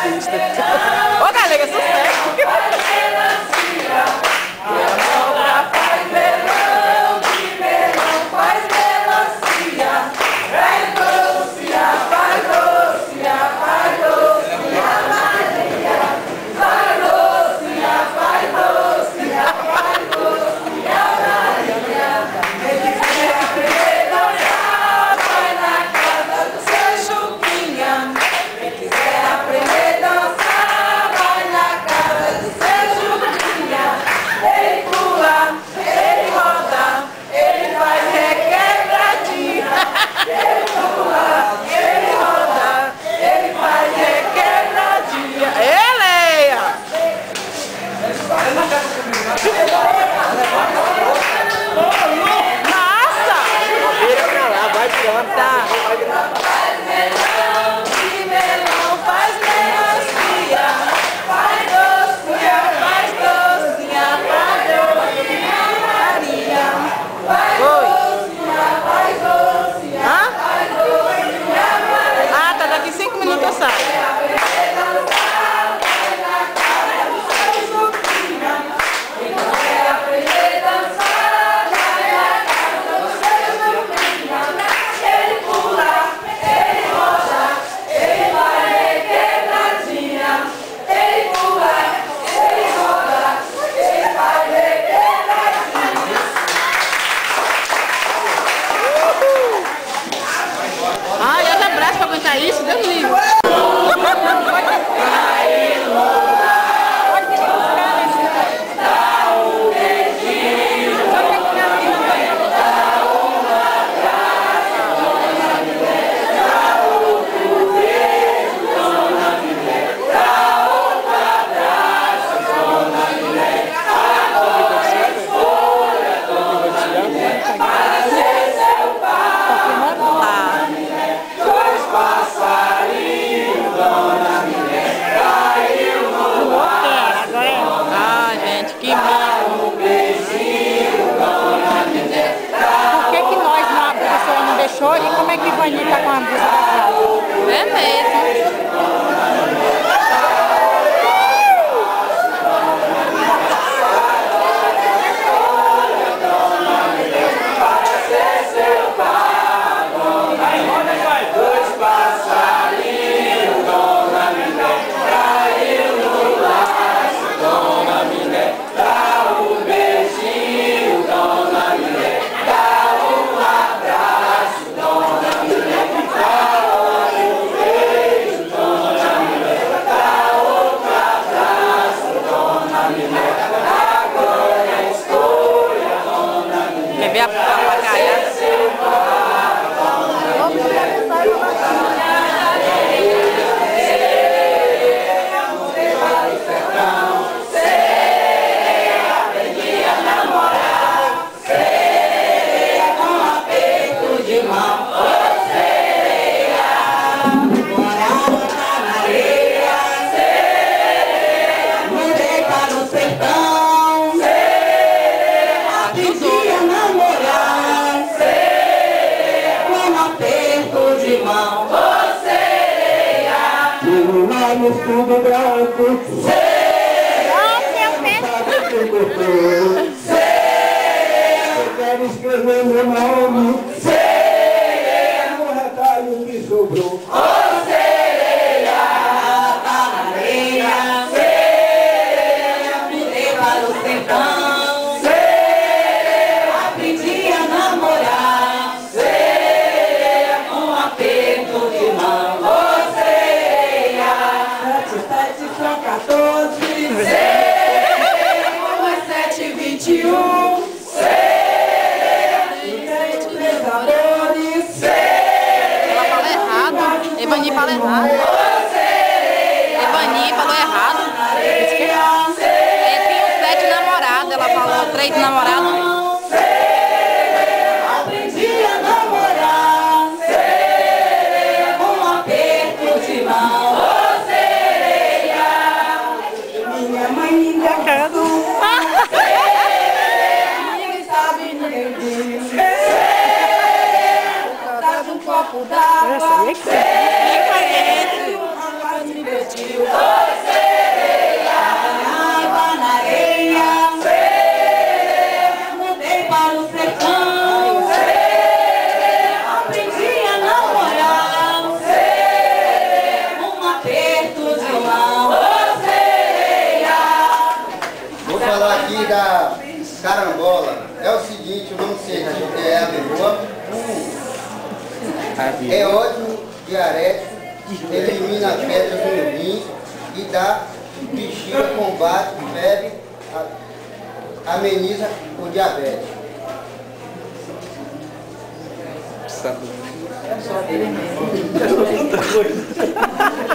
artista. Ô, galera, sucesso! Isso, Deus me livre. E como é que Ivani tá com a blusa da É mesmo. Quer ver a papagaia? No fundo branco, eu quero escrever meu nome, no retalho que sobrou. Ô sereia, tá na areia, sereia, me dei para o sertão, sereia, aprendi a namorar, sereia, com um aperto de mão. 14, 7, 21, 6, amores, ela fala errado. Ivani fala errado. Ivani falou errado. Tem uns 7 namorados. Ela falou 3 namorados. aprendi a namorar, com um aperto de mão. Minha mãe me cagando. Ninguém sabe, ninguém diz. Traz um copo d'água. vestiu. Oi, sereia, água na areia. Sereia, mudei para o sertão. Sereia, aprendi a namorar. Sereia, aperto de mão. Ô sereia. Vou falar aqui da carambola. É o seguinte, o nome científico é a averoa. É ótimo, diarético, elimina as pedras no rim e dá bexiga, combate, febre, ameniza o diabetes. Sabe?